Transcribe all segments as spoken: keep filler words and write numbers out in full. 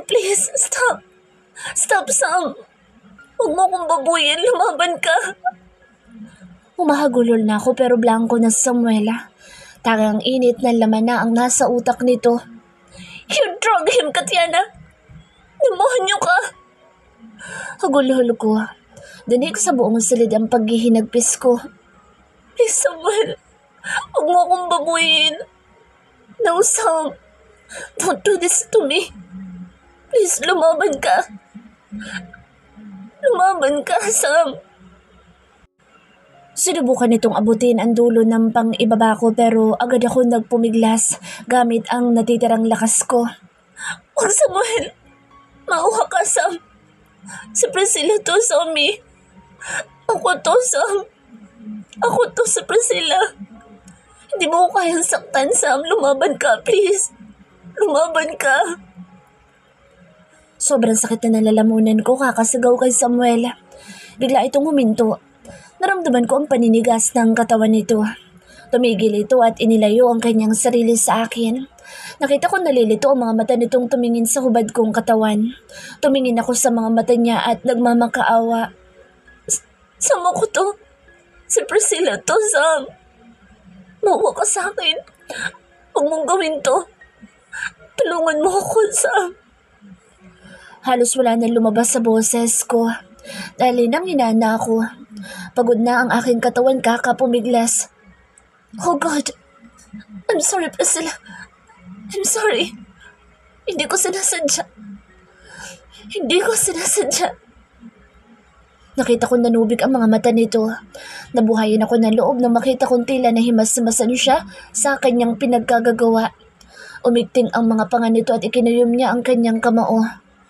Please, stop. Stop, Sam. Huwag mo akong babuyin. Lumaban ka. Humahagulol na ako pero blanco na si Samuela. Tangang init na laman na ang nasa utak nito. You drug him, Katiana. Demonyo ka. Hagulhol ko. Dinig sa buong silid ang paghihinagpis ko. Please, Samuel. Huwag mo akong babuyin. No, Sam. Don't do this to me. Please, lumaban ka. Lumaban ka, Sam. Sinubukan nitong abutin ang dulo ng pang-ibaba ko pero agad ako nagpumiglas gamit ang natitirang lakas ko. Huwag, Samuel. Mauha ka, Sam. Si Priscilla to, Sammy. Ako to, Sam. Ako to si Priscilla. Hindi mo ko kayang saktan, Sam. Lumaban ka, please. Lumaban ka. Sobrang sakit na nalalamunan ko kakasigaw kay Samuel. Bigla itong huminto. Naramdaman ko ang paninigas ng katawan nito. Tumigil ito at inilayo ang kanyang sarili sa akin. Nakita ko nalilito ang mga mata nitong tumingin sa hubad kong katawan. Tumingin ako sa mga mata niya at nagmamakaawa. Sama ko to. Si Priscilla to, Sam. Mawa ka sa akin. Huwag mong gawin to. Tulungan mo ako, Sam. Halos wala na lumabas sa boses ko. Dahil nang hinana ako. Pagod na ang aking katawan kakapumiglas. Oh God. I'm sorry, Priscilla. I'm sorry. Hindi ko sinasadya. Hindi ko sinasadya. Nakita ko nanubig ang mga mata nito. Nabuhayan ako ng loob nang makita kong tila na himas-himasan siya sa kanyang pinagkagagawa. Umigting ang mga panga nito at ikinuyom niya ang kanyang kamao.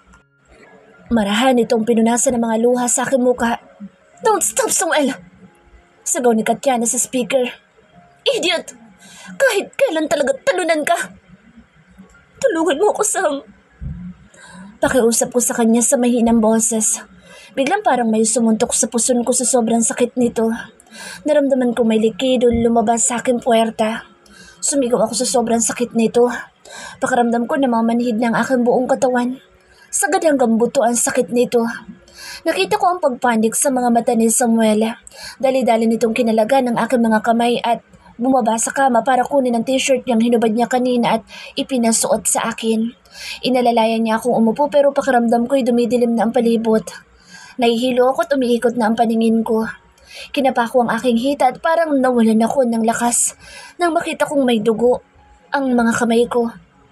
Marahan itong pinunasan ng mga luha sa aking muka. Don't stop, Samuel! Sagaw ni Katiana sa speaker. Idiot! Kahit kailan talaga talunan ka! Tulungan mo ako, Sam. Pakiusap ko sa kanya sa mahinang boses. Biglang parang may sumuntok sa puson ko sa sobrang sakit nito. Naramdaman ko may likido lumabas sa aking puwerta. Sumigaw ako sa sobrang sakit nito. Pakiramdam ko na mamanhid ng aking buong katawan. Sagad hanggang buto ang sakit nito. Nakita ko ang pagpanik sa mga mata ni Samuel. Dali-dali nitong kinalaga ng aking mga kamay at bumaba sa kama para kunin ang t-shirt niyang hinubad niya kanina at ipinasuot sa akin. Inalalayan niya akong umupo pero pakiramdam ko'y dumidilim na ang palibot. Nahihilo ako at umiikot na ang paningin ko. Kinapa ko ang aking hita at parang nawalan ako ng lakas nang makita kong may dugo ang mga kamay ko.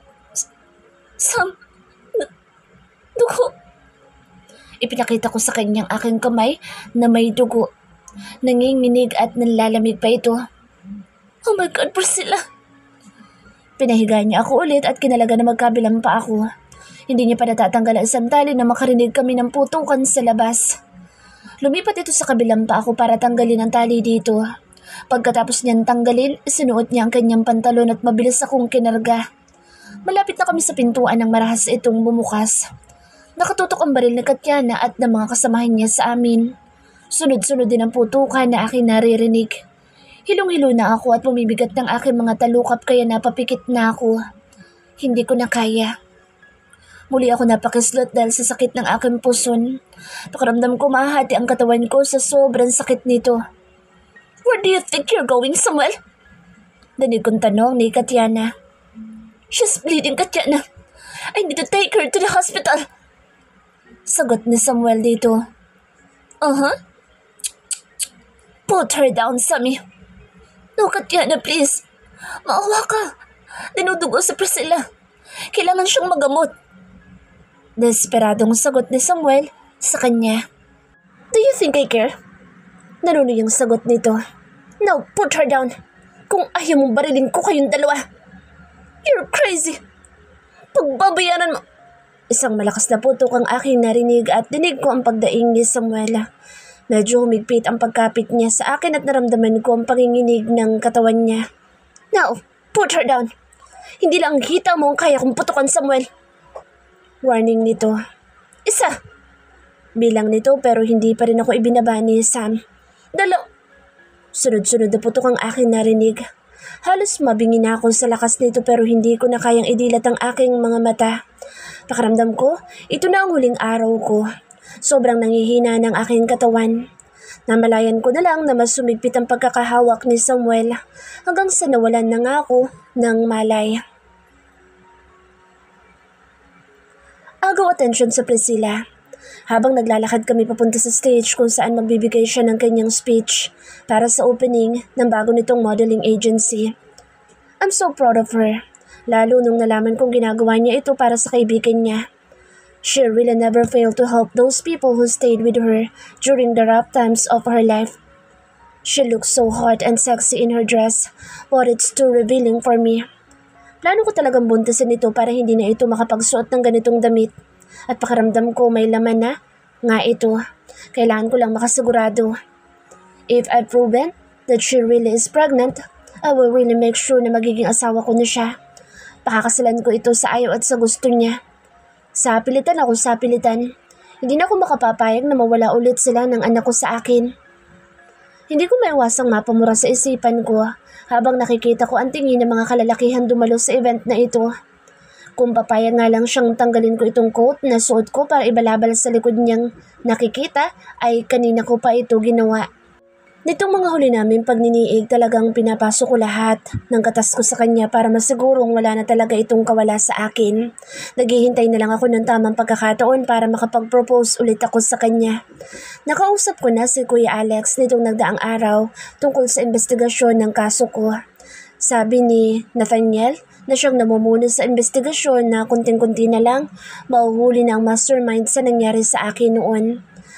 Sam, dugo. Ipinakita ko sa kanyang aking kamay na may dugo. Nanginginig at nanlalamig pa ito. Oh my God, Priscilla! Pinahiga niya ako ulit at kinalaga na magkabilang pa ako. Hindi niya pa natatanggal ang sandali na makarinig kami ng putukan sa labas. Lumipat ito sa kabilang pa ako para tanggalin ang tali dito. Pagkatapos niyang tanggalin, sinuot niya ang kanyang pantalon at mabilis akong kinarga. Malapit na kami sa pintuan nang marahas itong bumukas. Nakatutok ang baril ni Katiana at ng mga kasamahan niya sa amin. Sunod-sunod din ang putukan na aking naririnig. Hilong-hilo na ako at bumibigat ng aking mga talukap kaya napapikit na ako. Hindi ko na kaya. Muli ako napakislot dahil sa sakit ng aking puson. Pakiramdam ko mahati ang katawan ko sa sobrang sakit nito. Where do you think you're going, Samuel? Danig kong tanong ni Katiana. She's bleeding, Katiana. I need to take her to the hospital. Sagot ni Samuel dito. Uh-huh. Put her down, Sammy. No, Katiana, please. Maawa ka. Dinudugo si Priscilla. Kailangan siyang magamot. Desperadong sagot ni Samuel sa kanya. Do you think I care? Nanuno yung sagot nito. No, put her down. Kung ayaw mong barilin ko kayong dalawa. You're crazy. Pagbabayaran mo. Isang malakas na putok ang aking narinig at dinig ko ang pagdaing ni Samuela. Medyo humigpit ang pagkapit niya sa akin at naramdaman ko ang panginginig ng katawan niya. Now, put her down. Hindi lang ang hita mo ang kaya kong putukan, Samuel. Warning nito. Isa. Bilang nito pero hindi pa rin ako ibinaba ni Sam. Dalaw. Sunod-sunod na putok ang aking narinig. Halos mabingi na ako sa lakas nito pero hindi ko na kayang idilat ang aking mga mata. Pakaramdam ko, ito na ang huling araw ko. Sobrang nangihina ng aking katawan. Namalayan ko na lang na mas sumigpit ang pagkakahawak ni Samuel hanggang sa nawalan na nga ako ng malay. Agaw atensyon sa Priscilla. Habang naglalakad kami papunta sa stage kung saan magbibigay siya ng kanyang speech para sa opening ng bago nitong modeling agency. I'm so proud of her, lalo nung nalaman kong ginagawa niya ito para sa kaibigan niya. She really never failed to help those people who stayed with her during the rough times of her life. She looks so hot and sexy in her dress, but it's too revealing for me. Plano ko talagang buntasin ito para hindi na ito makapagsuot ng ganitong damit. At pakaramdam ko may laman na nga ito. Kailangan ko lang makasigurado. If I've proven that she really is pregnant, I will really make sure na magiging asawa ko na siya. Pakakasalan ko ito sa ayaw at sa gusto niya. Sa pilitan ako sa pilitan. Hindi na ako makapapayag na mawala ulit sila ng anak ko sa akin. Hindi ko maiwasang mapamura sa isipan ko habang nakikita ko ang tingin ng mga kalalakihan dumalo sa event na ito. Kung papayag nga lang siyang tanggalin ko itong coat na suot ko para ibalabal sa likod niyang nakikita, ay kanina ko pa ito ginawa. Nitong mga huli namin pagniniig, talagang pinapasok ko lahat ng katas ko sa kanya para masigurong wala na talaga itong kawala sa akin. Naghihintay na lang ako ng tamang pagkakataon para makapag-propose ulit ako sa kanya. Nakausap ko na si Kuya Alex nitong nagdaang araw tungkol sa investigasyon ng kaso ko. Sabi ni Nathaniel na siyang namumuno sa investigasyon na kunting-kunti na lang mahuhuli na ang mastermind sa nangyari sa akin noon.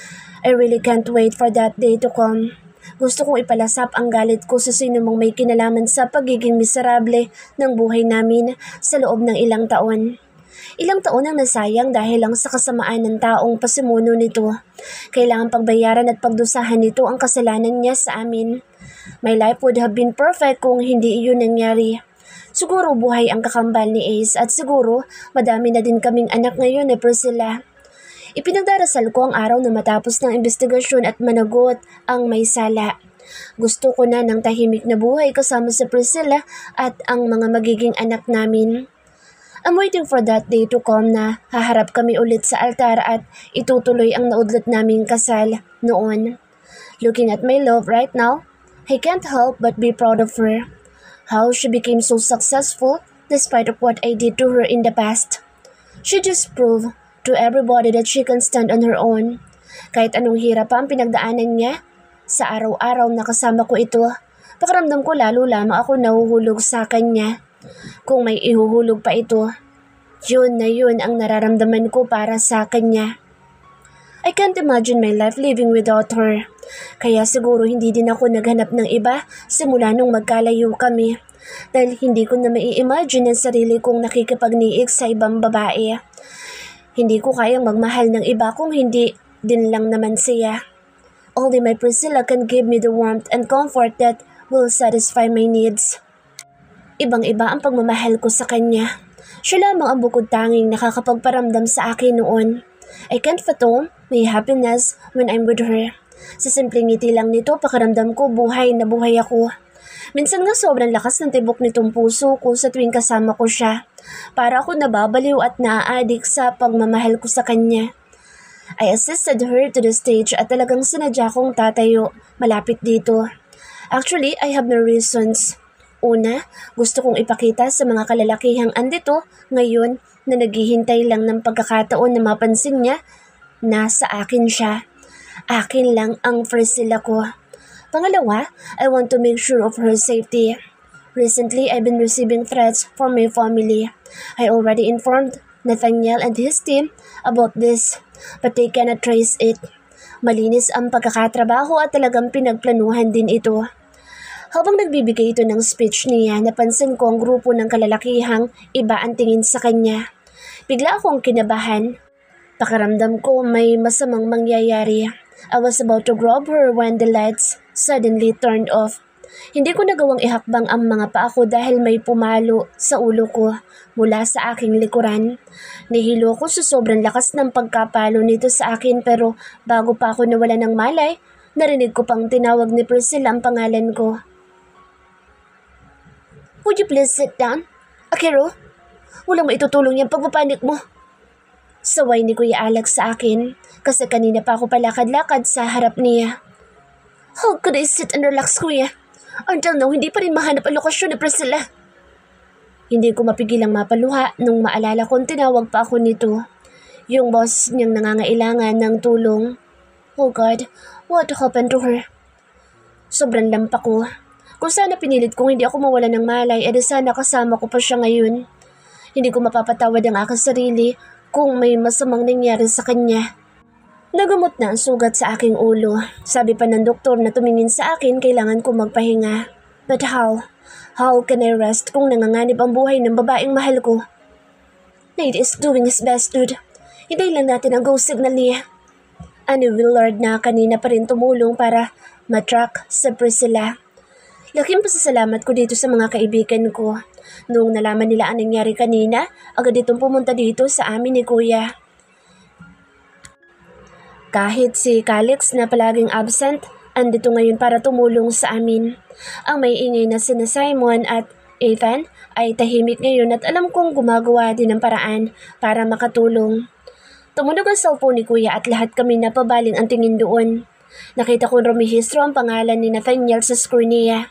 I really can't wait for that day to come. Gusto kong ipalasap ang galit ko sa sino mang may kinalaman sa pagiging miserable ng buhay namin sa loob ng ilang taon. Ilang taon ang nasayang dahil lang sa kasamaan ng taong pasimuno nito. Kailangan pagbayaran at pagdusahan nito ang kasalanan niya sa amin. My life would have been perfect kung hindi iyon nangyari. Siguro buhay ang kakambal ni Ace at siguro madami na din kaming anak ngayon ni Priscilla. Ipinagdarasal ko ang araw na matapos ng investigasyon at managot ang may sala. Gusto ko na ng tahimik na buhay kasama si Priscilla at ang mga magiging anak namin. I'm waiting for that day to come na haharap kami ulit sa altar at itutuloy ang naudlot naming kasal noon. Looking at my love right now, I can't help but be proud of her. How she became so successful despite of what I did to her in the past. She just proved to everybody that she can stand on her own. Kahit anong hirap pa ang pinagdaanan niya, sa araw-araw na kasama ko ito, pakiramdam ko lalo lamang ako nahuhulog sa kanya. Kung may ihuhulog pa ito, yun na yun ang nararamdaman ko para sa kanya. I can't imagine my life living without her. Kaya siguro hindi din ako naghanap ng iba simula nung magkalayo kami. Dahil hindi ko na mai-imagine ang sarili kong nakikipagniig sa ibang babae. Hindi ko kayang magmahal ng iba kung hindi din lang naman siya. Only my Priscilla can give me the warmth and comfort that will satisfy my needs. Ibang-iba ang pagmamahal ko sa kanya. Siya lamang ang bukod tanging nakakapagparamdam sa akin noon. I can't fathom my happiness when I'm with her. Sa simpleng ngiti lang nito, pakiramdam ko buhay na buhay ako. Minsan nga sobrang lakas ng tibok nitong puso ko sa tuwing kasama ko siya. Para ako nababaliw at naaadik sa pagmamahal ko sa kanya. I assisted her to the stage at talagang sinadya kong tatayo malapit dito. Actually, I have no reasons. Una, gusto kong ipakita sa mga kalalakihang andito ngayon na naghihintay lang ng pagkakataon na mapansin niya na sa akin siya. Akin lang ang Priscilla ko. Pangalawa, I want to make sure of her safety. Recently, I've been receiving threats from my family. I already informed Nathaniel and his team about this, but they cannot trace it. Malinis ang pagkakatrabaho at talagang pinagplanuhan din ito. Habang nagbibigay ito ng speech niya, napansin ko ang grupo ng kalalakihang iba ang tingin sa kanya. Bigla akong kinabahan. Pakiramdam ko may masamang mangyayari. I was about to grab her when the lights suddenly turned off. Hindi ko nagawang ihakbang ang mga paa ko dahil may pumalo sa ulo ko mula sa aking likuran. Nihilo ko sa sobrang lakas ng pagkapalo nito sa akin pero bago pa ako nawala ng malay, narinig ko pang tinawag ni Priscilla ang pangalan ko. Would you please sit down? Akiro, walang maitutulong yung pagpapanik mo. Saway ni Kuya Alex sa akin kasi kanina pa ako palakad-lakad sa harap niya. How could I sit and relax, Kuya? Until now, hindi pa rin mahanap ang lokasyon ni Priscilla. Hindi ko mapigilang mapaluha nung maalala kong tinawag pa ako nito. Yung boss niyang nangangailangan ng tulong. Oh God, what happened to her? Sobrang lampa ko. Kung sana pinilit kong hindi ako mawala ng malay, edi sana kasama ko pa siya ngayon. Hindi ko mapapatawad ang aking sarili kung may masamang nangyari sa kanya. Nagamot na ang sugat sa aking ulo. Sabi pa ng doktor na tumingin sa akin, kailangan ko magpahinga. But how? How can I rest kung nanganganib ang buhay ng babaeng mahal ko? Nate is doing his best, dude. Hintayin lang natin ang go signal niya. Ano Willard na kanina pa rin tumulong para matrack sa Priscilla. Laking pasasalamat ko dito sa mga kaibigan ko. Noong nalaman nila ang nangyari kanina, agad itong pumunta dito sa amin ni Kuya. Kahit si Calix na palaging absent, andito ngayon para tumulong sa amin. Ang may ingay na sina Simon at Ethan ay tahimik ngayon at alam kong gumagawa din ng paraan para makatulong. Tumunog ang cellphone ni Kuya at lahat kami napabaling ang tingin doon. Nakita kong rumihistro ang pangalan ni Nathaniel sa screen niya.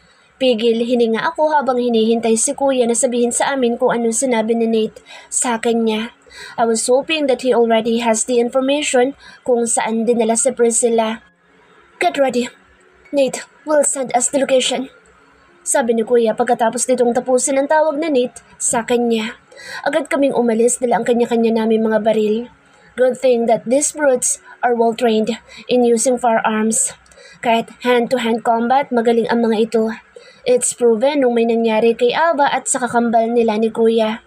Pigil, hininga ako habang hinihintay si Kuya na sabihin sa amin kung anong sinabi ni Nate sa kanya. I was hoping that he already has the information kung saan dinala si Priscilla. Get ready. Nate will send us the location. Sabi ni Kuya pagkatapos nitong tapusin ang tawag ni Nate sa kanya. Agad kaming umalis dala ang kanya-kanya namin mga baril. Good thing that these brutes are well trained in using firearms. Kahit hand-to-hand combat, magaling ang mga ito. It's proven nung may nangyari kay Ava at sa kakambal nila ni Kuya.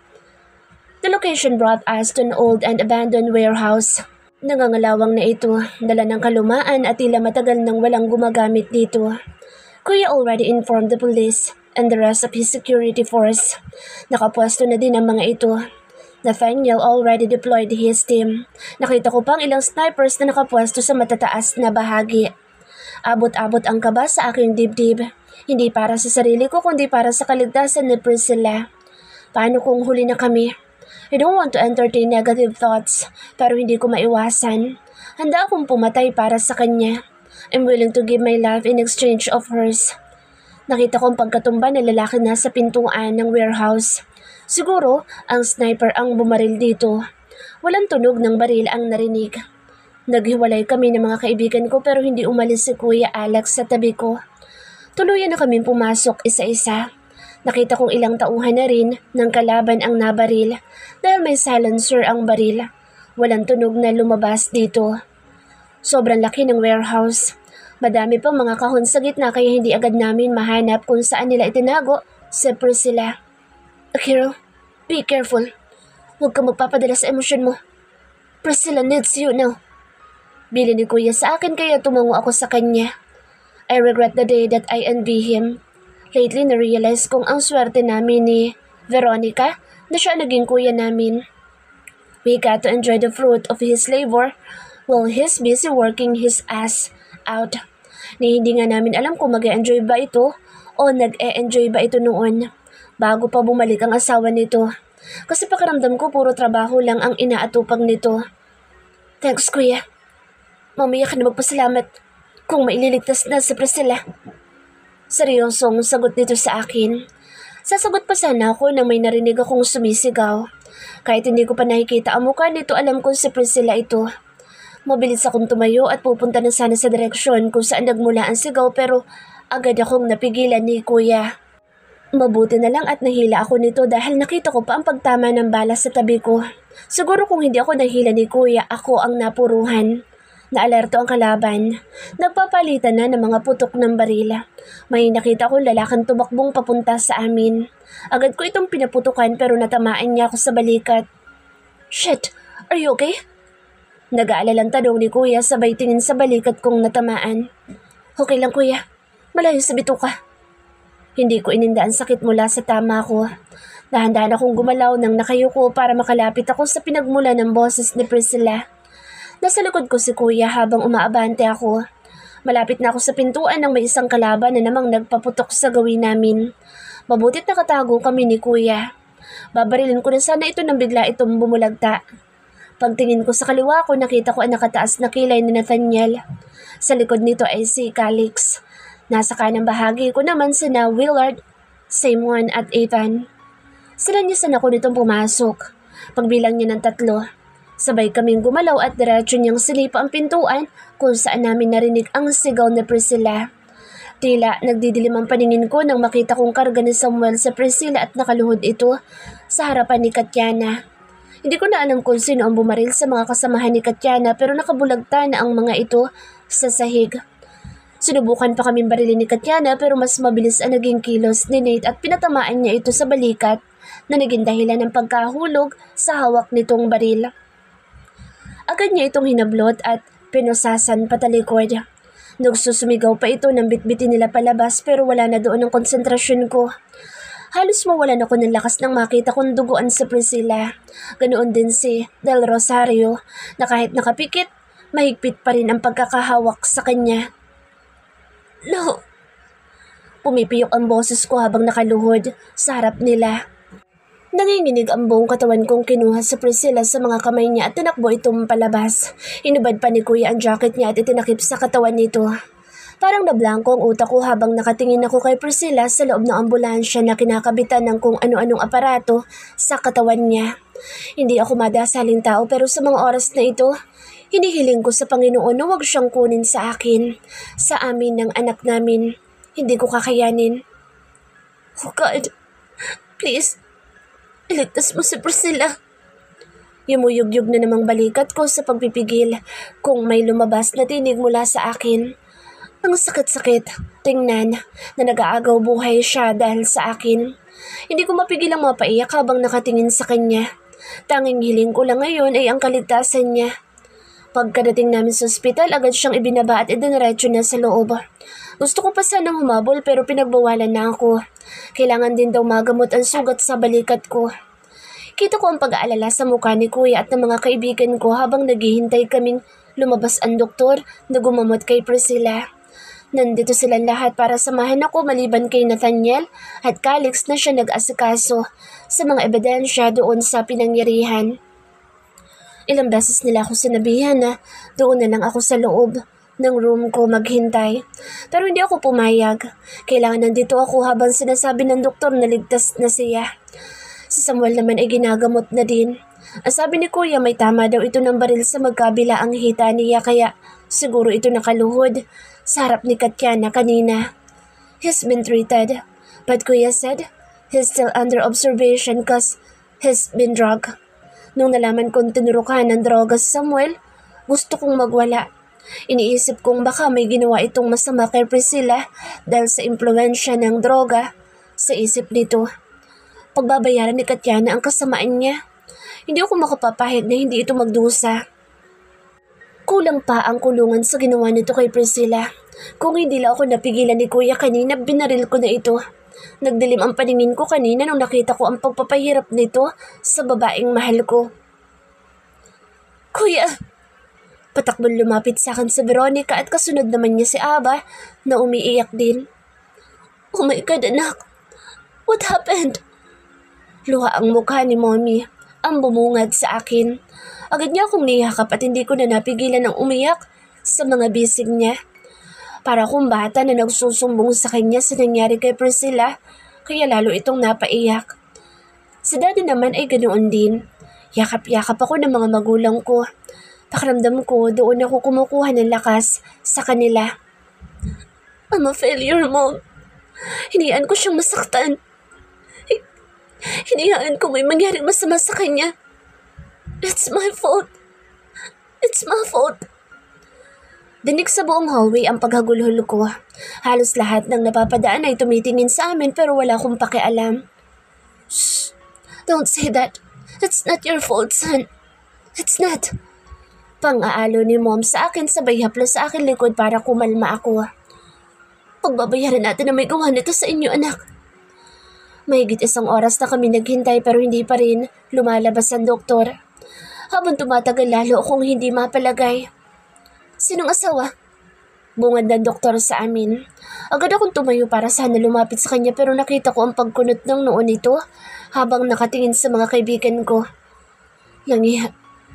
The location brought us to an old and abandoned warehouse. Nangangalawang na ito, dala ng kalumaan at tila matagal nang walang gumagamit dito. Kuya already informed the police and the rest of his security force. Nakapwesto na din ang mga ito. Nathaniel already deployed his team. Nakita ko pang ilang snipers na nakapwesto sa matataas na bahagi. Abot-abot ang kaba sa aking dibdib. Hindi para sa sarili ko kundi para sa kaligtasan ni Priscilla. Paano kung huli na kami? I don't want to entertain negative thoughts, pero hindi ko maiwasan. Handa akong pumatay para sa kanya. I'm willing to give my life in exchange of hers. Nakita kong pagkatumba ng lalaki na sa pintuan ng warehouse. Siguro, ang sniper ang bumaril dito. Walang tunog ng baril ang narinig. Naghiwalay kami ng mga kaibigan ko pero hindi umalis si Kuya Alex sa tabi ko. Tuluyan na kaming pumasok isa-isa. Nakita kong ilang tauhan na rin ng kalaban ang nabaril dahil may silencer ang baril. Walang tunog na lumabas dito. Sobrang laki ng warehouse. Madami pang mga kahon sa gitna kaya hindi agad namin mahanap kung saan nila itinago si Priscilla. Akira, be careful. Huwag kang magpapadala sa emosyon mo. Priscilla needs you now. Bili ni Kuya sa akin kaya tumango ako sa kanya. I regret the day that I envy him. Lately, na-realize kong ang swerte namin ni Veronica na siya naging kuya namin. We got to enjoy the fruit of his labor while he's busy working his ass out. Ni hindi nga namin alam kung mag-e-enjoy ba ito o nag-e-enjoy ba ito noon bago pa bumalik ang asawa nito. Kasi pakiramdam ko puro trabaho lang ang inaatupag nito. Thanks, Kuya. Mamaya ka na magpasalamat kung maililigtas na si Priscilla. Seryosong sagot nito sa akin. Sasagot pa sana ako nang may narinig akong sumisigaw. Kahit hindi ko pa nakikita ang mukha nito, alam kong si Priscilla ito. Mabilis akong tumayo at pupunta na sana sa direksyon kung saan nagmula ang sigaw pero agad akong napigilan ni Kuya. Mabuti na lang at nahila ako nito dahil nakita ko pa ang pagtama ng bala sa tabi ko. Siguro kung hindi ako nahila ni Kuya, ako ang napuruhan. Naalerto ang kalaban. Nagpapalitan na ng mga putok ng barila. May nakita kong lalakang tumakbong papunta sa amin. Agad ko itong pinaputukan pero natamaan niya ako sa balikat. Shit! Are you okay? Nag-aalalang tanong ni Kuya sabay tingin sa balikat kong natamaan. Okay lang, Kuya. Malayo sa bituka. Hindi ko ininda ang sakit mula sa tama ko. Dahan-dahan akong gumalaw nang nakayuko para makalapit ako sa pinagmula ng boses ni Priscilla. Nasa likod ko si Kuya habang umaabante ako. Malapit na ako sa pintuan nang may isang kalaban na namang nagpaputok sa gawin namin. Mabutit nakatago kami ni Kuya. Babarilin ko na sana ito nang bigla itong bumulagta. Pagtingin ko sa kaliwa ko, nakita ko ang nakataas na kilay ni Nathaniel. Sa likod nito ay si Calix. Nasa kanang bahagi ko naman sina Willard, Simon at Ethan. Sinanyasan ako nitong pumasok. Pagbilang niya ng tatlo, sabay kaming gumalaw at diretso niyang sinipa ang pintuan kung saan namin narinig ang sigaw ni Priscilla. Tila nagdidilim ang paningin ko nang makita kong karga ni Samuel sa Priscilla at nakaluhod ito sa harapan ni Katyana. Hindi ko na alam kung sino ang bumaril sa mga kasamahan ni Katyana pero nakabulagta na ang mga ito sa sahig. Sinubukan pa kaming barilin ni Katyana pero mas mabilis ang naging kilos ni Nate at pinatamaan niya ito sa balikat na naging dahilan ng pagkahulog sa hawak nitong baril. Agad niya itong hinablot at pinusasan patalikod. Nagsusumigaw pa ito nang bitbitin nila palabas pero wala na doon ang konsentrasyon ko. Halos mawalan ako ng lakas nang makita kong duguan sa Priscilla. Ganoon din si Del Rosario na kahit nakapikit, mahigpit pa rin ang pagkakahawak sa kanya. No! Pumipiyok ang boses ko habang nakaluhod sa harap nila. Nanginginig ang buong katawan kong kinuha sa Priscilla sa mga kamay niya at tinakbo itong palabas. Inubad pa ni Kuya ang jacket niya at itinakip sa katawan nito. Parang nablangko ang utak ko habang nakatingin ako kay Priscilla sa loob ng ambulansya na kinakabitan ng kung ano-anong aparato sa katawan niya. Hindi ako madasaling tao pero sa mga oras na ito, hinihiling ko sa Panginoon na huwag siyang kunin sa akin, sa amin ng anak namin. Hindi ko kakayanin. Oh God, please, iligtas mo si Priscilla. Yumuyugyug na namang balikat ko sa pagpipigil kung may lumabas na tinig mula sa akin. Ang sakit-sakit, tingnan na nag-aagaw buhay siya dahil sa akin. Hindi ko mapigil ang mapaiyak habang nakatingin sa kanya. Tanging hiling ko lang ngayon ay ang kaligtasan niya. Pagkadating namin sa ospital, agad siyang ibinaba at idiniretso na sa loob. Gusto ko pa sanang humabol pero pinagbawalan na ako. Kailangan din daw magamot ang sugat sa balikat ko. Kita ko ang pag-aalala sa mukha ni Kuya at ng mga kaibigan ko habang naghihintay kaming lumabas ang doktor na gumamot kay Priscilla. Nandito silang lahat para samahan ako maliban kay Nathaniel at Calix na siya nag-asikaso sa mga ebidensya doon sa pinangyarihan. Ilang beses nila ako sinabihan na doon na lang ako sa loob ng room ko maghintay. Pero hindi ako pumayag. Kailangan nandito ako habang sinasabi ng doktor na ligtas na siya. Si Samuel naman ay ginagamot na din. Ang sabi ni Kuya may tama daw ito ng baril sa magkabila ang hita niya kaya siguro ito nakaluhod sa harap ni Katyana kanina. He's been treated, but Kuya said he's still under observation cause he's been drugged. Nung nalaman kong tinurukan ng droga si Samuel, gusto kong magwala. Iniisip kong baka may ginawa itong masama kay Priscilla dahil sa impluensya ng droga sa isip nito. Pagbabayaran ni Katyana ang kasamaan niya. Hindi ako makapapahid na hindi ito magdusa. Kulang pa ang kulungan sa ginawa nito kay Priscilla. Kung hindi lang ako napigilan ni Kuya kanina, binaril ko na ito. Nagdilim ang paningin ko kanina nung nakita ko ang pagpapahirap nito sa babaeng mahal ko. Kuya! Patakbon lumapit sa akin si Veronica at kasunod naman niya si Aba na umiiyak din. Oh my God, anak! What happened? Luha ang mukha ni Mommy, ang bumungad sa akin. Agad niya akong niyakap at hindi ko na napigilan ng umiyak sa mga bisig niya. Para akong bata na nagsusumbong sa kanya sa nangyari kay Priscilla, kaya lalo itong napaiyak. Si Daddy naman ay ganoon din. Yakap-yakap ako ng mga magulang ko. Pakiramdam ko doon ako kumukuha ng lakas sa kanila. I'm a failure, Mom. Hinayaan ko siyang masaktan. Hinayaan ko may mangyaring masama sa kanya. It's my fault. It's my fault. Dinig sa buong hallway ang paghagulhol ko. Halos lahat ng napapadaan ay tumitingin sa amin pero wala akong pakialam. Shh! Don't say that. It's not your fault, son. It's not. Pang-aalo ni Mom sa akin sabay haplos sa akin likod para kumalma ako. Pagbabayaran natin na may gawa nito sa inyo, anak. Mahigit isang oras na kami naghintay pero hindi pa rin lumalabas ang doktor. Habang tumatagal lalo akong hindi mapalagay. Sinong asawa? Bungad ng doktor sa amin. Agad akong tumayo para sana lumapit sa kanya pero nakita ko ang pagkunot ng noon nito habang nakatingin sa mga kaibigan ko. Langiha.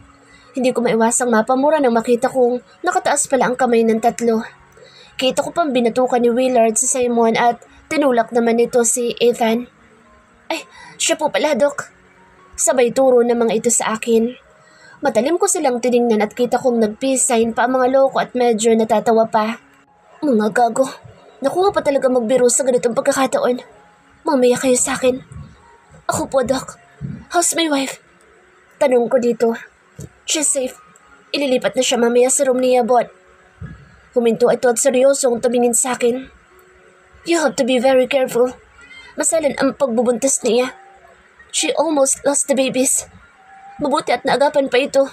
Hindi ko maiwasang mapamura nang makita kong nakataas pala ang kamay ng tatlo. Kita ko pang binatukan ni Willard si Simon at tinulak naman nito si Ethan. Ay, siya po pala, Dok. Sabay turo ng mga ito sa akin. Matalim ko silang tiningnan at kita kong nag-peace sign pa ang mga loko at medyo natatawa pa. Mga gago, nakuha pa talaga magbiro sa ganitong pagkakataon. Mamaya kayo sa akin. Ako po, Doc. How's my wife? Tanong ko dito. She's safe. Ililipat na siya mamaya sa room niya, Bot. Huminto ito at seryosong tumingin sa akin. You have to be very careful. Masalan ang pagbubuntis niya. She almost lost the babies. Mabuti at naagapan pa ito.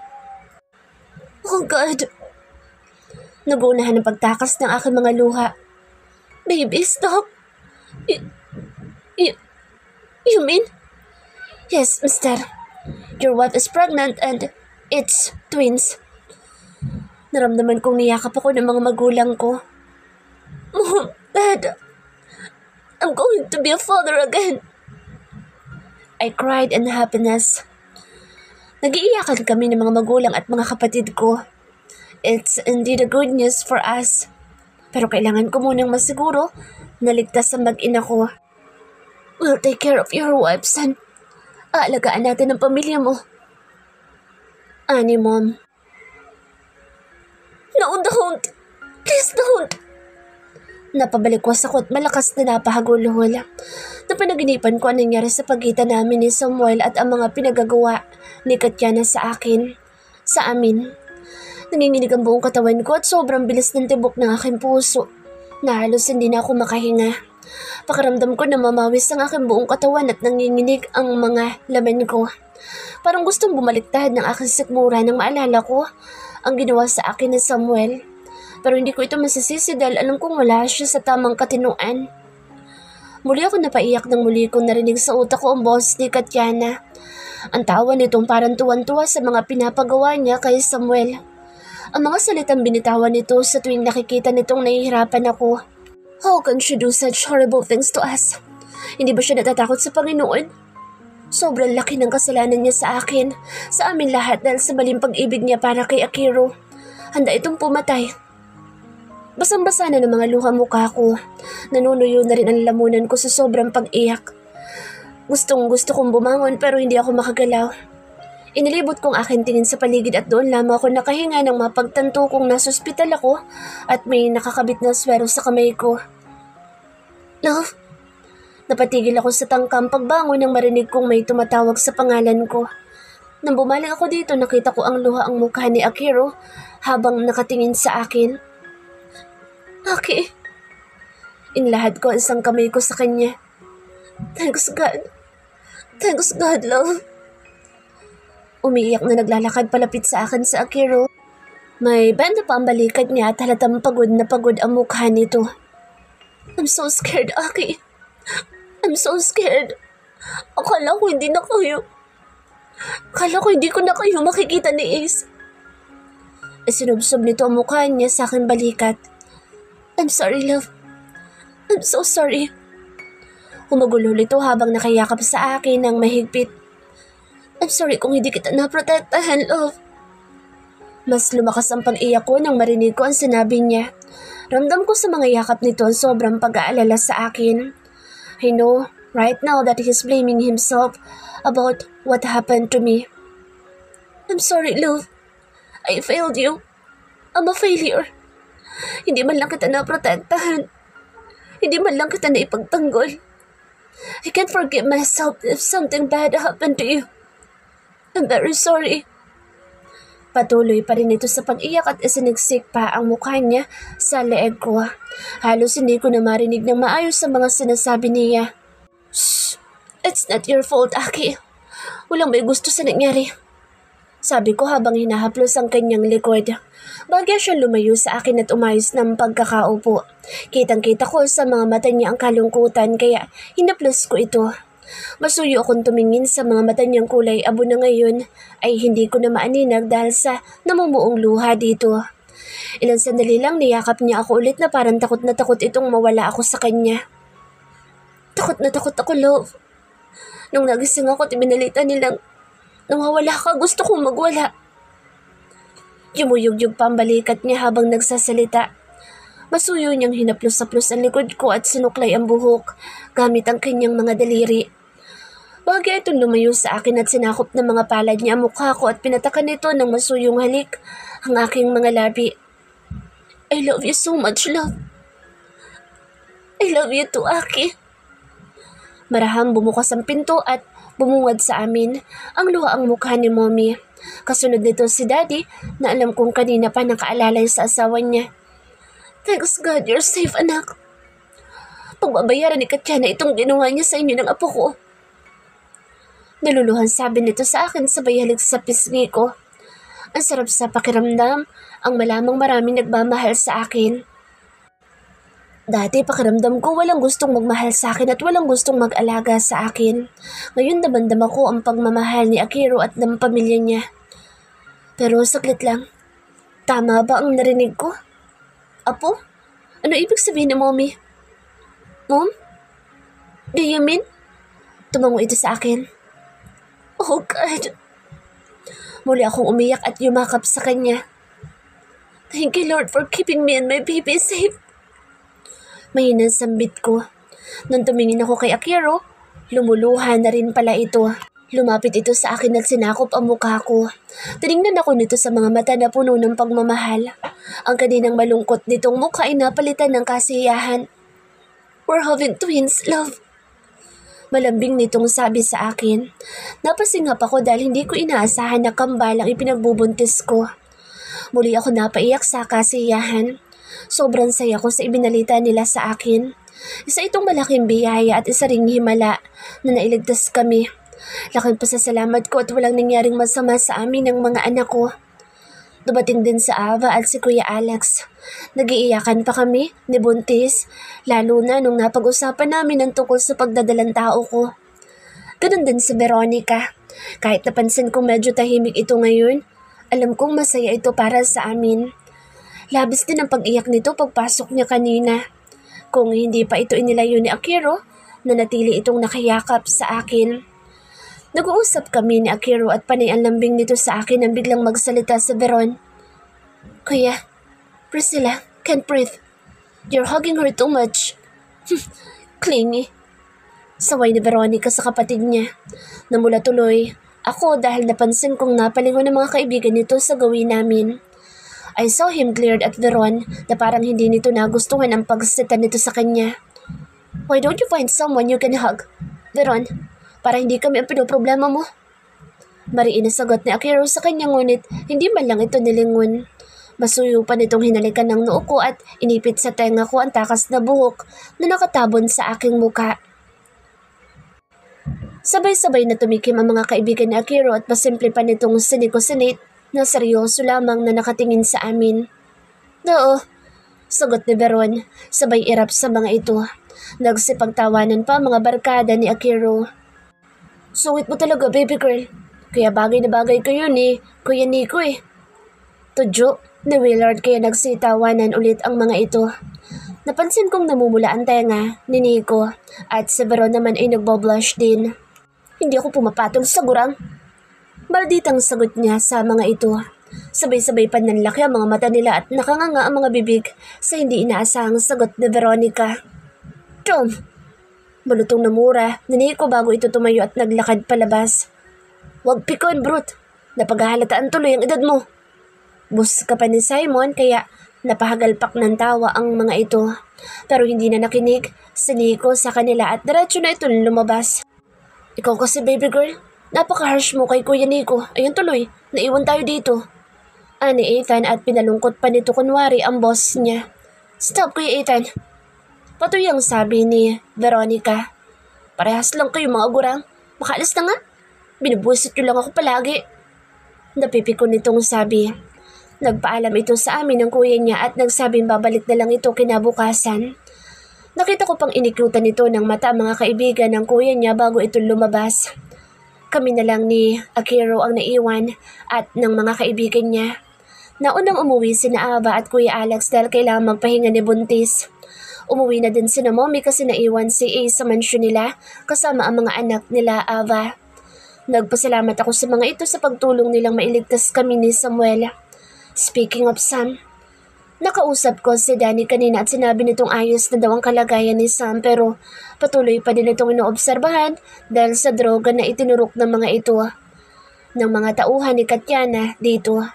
Oh God. Nagunahan ang pagtakas ng aking mga luha. Babies, Doc? You, you, you mean? Yes, mister. Your wife is pregnant and it's twins. Naramdaman kong niyakap ako ng mga magulang ko. Mom, Dad, I'm going to be a father again. I cried in happiness. Nag-iiyakan kami ng mga magulang at mga kapatid ko. It's indeed a good news for us. Pero kailangan ko munang masiguro na ligtas ang mag-ina ko. We'll take care of your wife, son. Aalagaan natin ang pamilya mo. Ani, Mom. No, don't. Please don't. Napabalikwas ako at malakas na napahaguluhol. Napanaginipan ko ang nangyari sa pagitan namin ni Samuel at ang mga pinagagawa ni Katyana sa akin. Sa amin. Nanginginig ang buong katawan ko at sobrang bilis ng tibok ng aking puso. Na halos hindi na ako makahinga. Pakiramdam ko na mamawis ang aking buong katawan at nanginginig ang mga laman ko. Parang gustong bumaliktad ng aking sikmura nang maalala ko ang ginawa sa akin ni Samuel. Pero hindi ko ito masisisi dahil alam kong wala siya sa tamang katinuan. Muli ako napaiyak nang muli kong narinig sa utak ko ang boses ni Katyana. Ang tawa nitong parang tuwan-tuwa sa mga pinapagawa niya kay Samuel. Ang mga salitang binitawan nito sa tuwing nakikita nitong nahihirapan ako. How can she do such horrible things to us? Hindi ba siya natatakot sa Panginoon? Sobrang laki ng kasalanan niya sa akin, sa amin lahat dahil sa maling pag-ibig niya para kay Akiro. Handa itong pumatay. Basang-basa na ng mga luha mukha ko. Nanunuyo na rin ang lamunan ko sa sobrang pag-iyak. Gustong gusto kong bumangon pero hindi ako makagalaw. Inilibot kong aking tingin sa paligid at doon lamang ako nakahinga nang mapagtanto kong nasa ospital ako at may nakakabit na swero sa kamay ko. Love? Napatigil ako sa tangkang pagbangon nang marinig kong may tumatawag sa pangalan ko. Nang bumaling ako dito, nakita ko ang luha ang mukha ni Akiro habang nakatingin sa akin. Aki. Inlahad ko ang isang kamay ko sa kanya. Thanks God. Thanks God, love. Umiiyak na naglalakad palapit sa akin sa Akiro. May banda pa ang balikat niya at halatang pagod na pagod ang mukha nito. I'm so scared, Aki. I'm so scared. Akala ko hindi na kayo. Akala ko hindi ko na kayo makikita ni Ace. Isinubsob nito ang mukha niya sa aking balikat. I'm sorry, love. I'm so sorry. Humagulol ito habang nakayakap sa akin ng mahigpit. I'm sorry kung hindi kita naprotektahan, love. Mas lumakas ang pag-iyak ko nang marinig ko ang sinabi niya. Ramdam ko sa mga yakap nito ang sobrang pag-aalala sa akin. I know right now that he's blaming himself about what happened to me. I'm sorry, love. I failed you. I'm a failure. Hindi man lang kita naprotektahan. Hindi man lang kita naipagtanggol. I can't forgive myself if something bad happened to you. I'm very sorry. Patuloy pa rin ito sa pag-iyak at isiniksik pa ang mukha niya sa leeg ko. Halos hindi ko na marinig ng maayos sa mga sinasabi niya. Shh! It's not your fault, Aki. Walang may gusto sa nangyari. Sabi ko habang hinahaplos ang kanyang likod. Bagya siyang lumayo sa akin at umayos ng pagkakaupo. Kitang-kita ko sa mga mata niya ang kalungkutan kaya hinaplos ko ito. Masuyo akong tumingin sa mga mata niyang kulay abo na ngayon ay hindi ko na maaninag dahil sa namumuong luha dito. Ilang sandali lang niyakap niya ako ulit na parang takot na takot itong mawala ako sa kanya. Takot na takot ako, love. Nung nagising ako at ibinalita nilang nawawala ka, gusto kong magwala. Yumuyugyug pa ang balikat niya habang nagsasalita. Masuyo niyang hinaplos-saplos ang likod ko at sinuklay ang buhok gamit ang kanyang mga daliri. Bagay itong lumayo sa akin at sinakop ng mga palad niya ang mukha ko at pinatakan nito ng masuyong halik ang aking mga labi. I love you so much, love. I love you too, Aki. Marahang bumukas ang pinto at bumungad sa amin ang luha ang mukha ni Mommy. Kasunod nito si Daddy na alam kong kanina pa nakaalalay sa asawa niya. Thanks God, you're safe, anak. Pagbabayaran ni Katyana itong ginawa niya sa inyo ng apo ko. Naluluhan sabi nito sa akin sabay halik sa pisngi ko. Ang sarap sa pakiramdam ang malamang maraming nagmamahal sa akin. Dati pakiramdam ko walang gustong magmahal sa akin at walang gustong mag-alaga sa akin. Ngayon damandam ko ang pagmamahal ni Akiro at ng pamilya niya. Pero saklit lang. Tama ba ang narinig ko? Apo? Ano ibig sabihin ni Mommy? Mom? Do you mean? Tumango ito sa akin. Oh God! Muli akong umiyak at yumakap sa kanya. Thank you Lord for keeping me and my baby safe. Mahinang sambit ko. Nang tumingin ako kay Akiro, lumuluha na rin pala ito. Lumapit ito sa akin at sinakop ang mukha ko. Tinignan ako nito sa mga mata na puno ng pagmamahal. Ang kaninang malungkot nitong mukha ay napalitan ng kasiyahan. We're having twins, love. Malambing nitong sabi sa akin. Napasingap ako dahil hindi ko inaasahan na kambal ang ipinagbubuntis ko. Muli ako napaiyak sa kasiyahan. Sobrang saya ko sa ibinalita nila sa akin. Isa itong malaking biyaya at isa ring himala na nailigtas kami. Laking pasasalamat ko at walang nangyaring masama sa amin ng mga anak ko. Dumating din sa Ava at si Kuya Alex. Nag-iiyakan pa kami ni Buntis, lalo na nung napag-usapan namin ang tungkol sa pagdadalang tao ko. Ganun din si Veronica. Kahit napansin kong medyo tahimik ito ngayon, alam kong masaya ito para sa amin. Labis din ang pag-iyak nito pagpasok niya kanina. Kung hindi pa ito inilayo ni Akiro, nanatili itong nakayakap sa akin. Nag-uusap kami ni Akiro at panay ang lambing nito sa akin nang biglang magsalita sa Veron. Kuya, Priscilla, can't breathe. You're hugging her too much. Clingy. Saway ni Veronica sa kapatid niya. Namula tuloy ako dahil napansin kong napalingon ng mga kaibigan nito sa gawin namin. I saw him glared at Veron na parang hindi nito nagustuhan ang pagsita nito sa kanya. Why don't you find someone you can hug, Veron, para hindi kami ang pinoproblema mo? Mariin na sagot ni Akiro sa kanya ngunit hindi man lang ito nilingon. Masuyo pa nitong hinalikan ng noo ko at inipit sa tenga ko ang takas na buhok na nakatabon sa aking muka. Sabay-sabay na tumikim ang mga kaibigan ni Akiro at pasimple pa nitong siniko-sinate na seryoso lamang na nakatingin sa amin. Oo, sagot ni Veron, sabay irap sa mga ito. Nagsipagtawanan pa mga barkada ni Akiro. Sungit mo talaga, baby girl. Kaya bagay na bagay kayo ni Kuya Nico eh. Tudyo ni Willard kaya nagsitawanan ulit ang mga ito. Napansin kong namumula ang tenga ni Nico at si Veron naman ay nagboblush din. Hindi ako pumapatol sa gurang. Malditang sagot niya sa mga ito. Sabay-sabay pananlaki ang mga mata nila at nakanganga ang mga bibig sa hindi inaasahang sagot ni Veronica. Tom! Malutong na mura ni Nico bago ito tumayo at naglakad palabas. Huwag pikon, brute. Napaghahalataan tuloy ang edad mo. Bus ka pa ni Simon kaya napahagalpak ng tawa ang mga ito. Pero hindi na nakinig si Nico sa kanila at diretso na ito lumabas. Ikaw kasi baby girl. Napaka-harsh mo kay Kuya Nico. Ayun tuloy, naiwan tayo dito. Ani Ethan at pinalungkot pa nito kunwari ang boss niya. Stop Kuya Ethan. Patuyang sabi ni Veronica. Parehas lang kayo mga gurang. Makaalis na nga. Binubusit nyo lang ako palagi. Napipikon nitong sabi. Nagpaalam ito sa amin ng kuya niya at nagsabing babalik na lang ito kinabukasan. Nakita ko pang inikyutan nito ng mata ang mga kaibigan ng kuya niya bago ito lumabas. Kami na lang ni Akiro ang naiwan at ng mga kaibigan niya. Naunang umuwi sina Ava at Kuya Alex dahil kailangan magpahinga ni Buntis. Umuwi na din sina Mommy kasi naiwan si Ace sa mansyon nila kasama ang mga anak nila Ava. Nagpasalamat ako sa mga ito sa pagtulong nilang mailigtas kami ni Samuel. Speaking of Sam, nakausap ko si Danny kanina at sinabi nitong ayos na daw ang kalagayan ni Sam pero patuloy pa din itong inoobserbahan dahil sa droga na itinurok ng mga ito ng mga tauhan ni Katyana dito.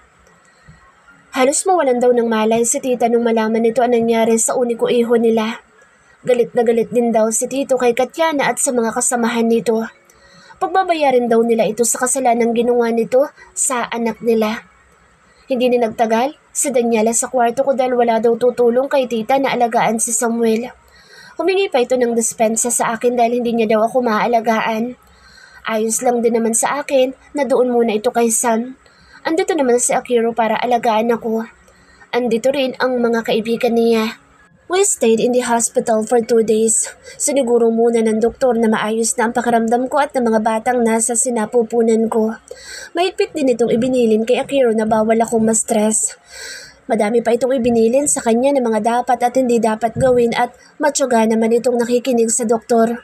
Halos mawalan daw ng malay si tita nung malaman nito ang nangyari sa uniko iho nila. Galit na galit din daw si tito kay Katyana at sa mga kasamahan nito. Pagbabayarin daw nila ito sa kasalanang ginawa nito sa anak nila. Hindi na nagtagal, si Daniela sa kwarto ko dahil wala daw tutulong kay tita na alagaan si Samuel. Humingi pa ito ng dispensa sa akin dahil hindi niya daw ako maaalagaan. Ayos lang din naman sa akin na doon muna ito kay Sam. Andito naman si Akiro para alagaan ako. Andito rin ang mga kaibigan niya. We stayed in the hospital for two days. Siniguro muna ng doktor na maayos na ang pakiramdam ko at ng mga batang nasa sinapupunan ko. Mahigpit din itong ibinilin kay Akiro na bawal akong ma-stress. Madami pa itong ibinilin sa kanya ng mga dapat at hindi dapat gawin at matyaga naman itong nakikinig sa doktor.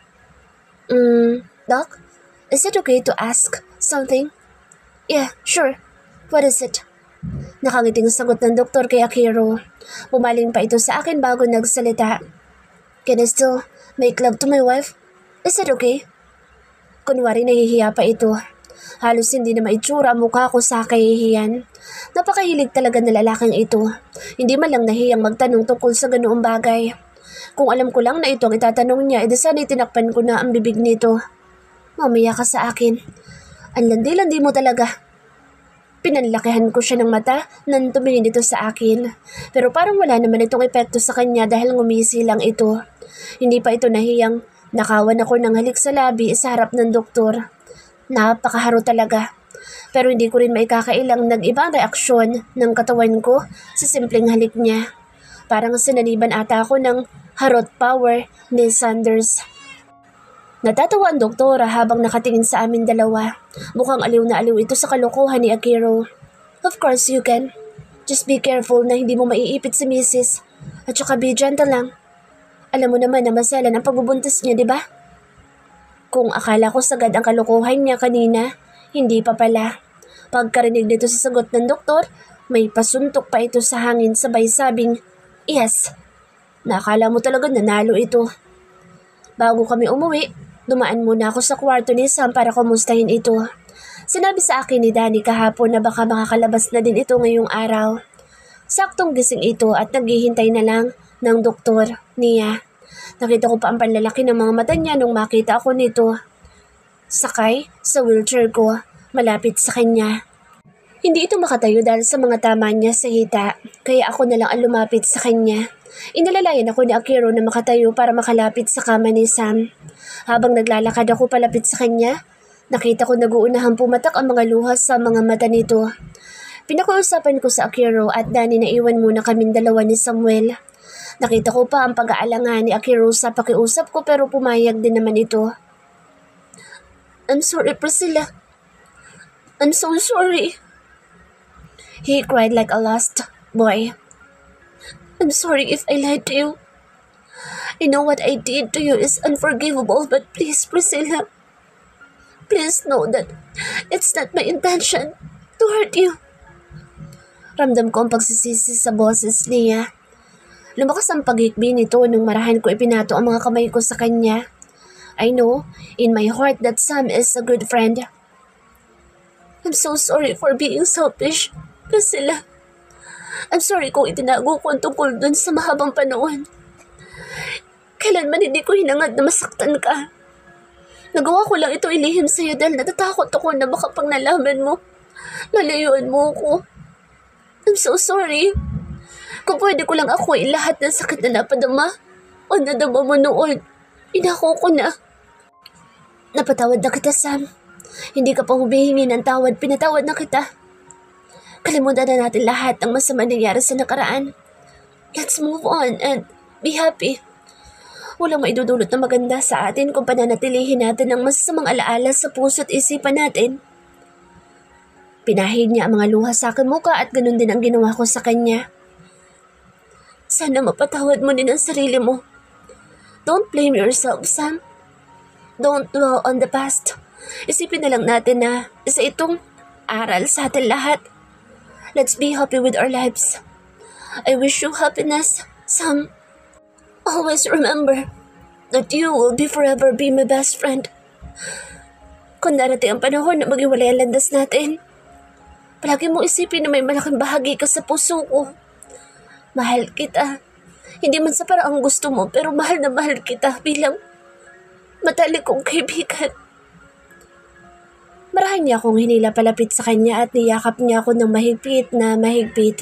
Hmm, Doc? Is it okay to ask something? Yeah, sure. What is it? Nakangiting sagot ng doktor kay Akiro. Pumaling pa ito sa akin bago nagsalita. Can I still make love to my wife? Is it okay? Kunwari nahihiya pa ito. Halos hindi na maitsura ang mukha ko sa kahihiyan. Napakahilig talaga na lalaking ito. Hindi man lang nahiyang magtanong tungkol sa ganoong bagay. Kung alam ko lang na ito ang itatanong niya, edi sana itinakpan ko na ang bibig nito. Mamaya ka sa akin. Ang landi-landi mo talaga. Pinanlakihan ko siya ng mata nang tumingin ito sa akin. Pero parang wala naman itong epekto sa kanya dahil ngumisi lang ito. Hindi pa ito nahiyang nakawan ako ng halik sa labi sa harap ng doktor. Napakaharo talaga. Pero hindi ko rin maikakailang nag-iba ang reaksyon ng katawan ko sa simpleng halik niya. Parang sinaniban ata ako ng harot power ni Sanders. Natatawa ang doktora habang nakatingin sa amin dalawa. Mukhang aliw na aliw ito sa kalokohan ni Akiro. Of course you can. Just be careful na hindi mo maiipit si Missus At saka be gentle lang. Alam mo naman na maselan ang pagbubuntis niya, di ba? Kung akala ko sagad ang kalokohan niya kanina, hindi pa pala. Pagkarinig nito sa sagot ng doktor, may pasuntok pa ito sa hangin sabay sabing, yes. Nakala mo talaga nanalo ito. Bago kami umuwi, dumaan muna ako sa kwarto ni Sam para kumustahin ito. Sinabi sa akin ni Danny kahapon na baka makakalabas na din ito ngayong araw. Saktong gising ito at naghihintay na lang ng doktor niya. Nakita ko pa ang panlalaki ng mga mata niya nung makita ako nito. Sakay sa wheelchair ko, malapit sa kanya. Hindi ito makatayo dahil sa mga tama niya sa hita, kaya ako na lang ang lumapit sa kanya. Inalalayan ako ni Akiro na makatayo para makalapit sa kama ni Sam. Habang naglalakad ako palapit sa kanya, nakita ko nag-uunahang pumatak ang mga luha sa mga mata nito. Pinakuusapan ko sa Akiro at Danny na iwan muna kaming dalawa ni Samuel. Nakita ko pa ang pag-aalangan ni Akiro sa pakiusap ko pero pumayag din naman ito. I'm sorry, Priscilla. I'm so sorry. He cried like a lost boy. I'm sorry if I lied to you. I know what I did to you is unforgivable, but please, Priscilla, please know that it's not my intention to hurt you. Ramdam ko ang pagsisisi sa boses niya. Lumakas ang paghikbi nito nung marahan ko ipinato ang mga kamay ko sa kanya. I know, in my heart, that Sam is a good friend. I'm so sorry for being selfish, Priscilla. I'm sorry kung itinago ko ang tungkol dun sa mahabang panahon. Kailanman hindi ko hinangad na masaktan ka. Nagawa ko lang ito ilihim sa'yo dahil natatakot ako na baka pag nalaman mo, lalayuan mo ako. I'm so sorry. Kung pwede ko lang ako ay lahat ng sakit na napadama o nadama mo noon, inako ko na. Napatawad na kita, Sam. Hindi ka pa humihingi ng tawad, pinatawad na kita. Kalimutan na natin lahat ng masama nangyari sa nakaraan. Let's move on and be happy. Walang maidudulot na maganda sa atin kung pananatilihin natin ang masasamang alaala sa puso at isipan natin. Pinahid niya ang mga luha sa aking muka at ganun din ang ginawa ko sa kanya. Sana mapatawad mo din ang sarili mo. Don't blame yourself, Sam. Don't dwell on the past. Isipin na lang natin na isa itong aral sa atin lahat. Let's be happy with our lives. I wish you happiness, Sam. Always remember that you will be forever be my best friend. Kung darating ang panahon na maghiwalay ang landas natin, palagi mo isipin na may malaking bahagi ka sa puso ko. Mahal kita. Hindi man sa paraang gusto mo, pero mahal na mahal kita bilang matalik kong kaibigan. Marahan niya akong hinila palapit sa kanya at niyakap niya ako ng mahigpit na mahigpit.